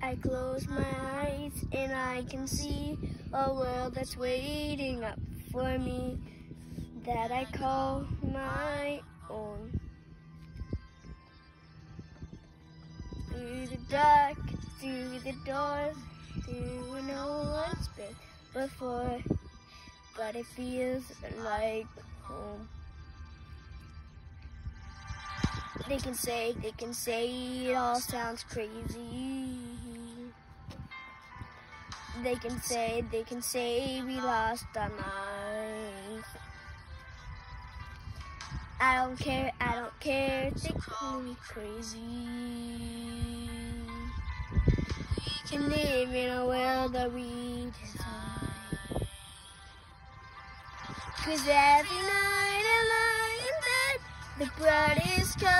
I close my eyes and I can see a world that's waiting up for me that I call my own. Through the dark, through the doors, through no one's been before, but it feels like home. They can say it all sounds crazy. They can say we lost our minds. I don't care, they call me crazy. We can live in a world that we design. 'Cause every night I lie in bed, the brightest color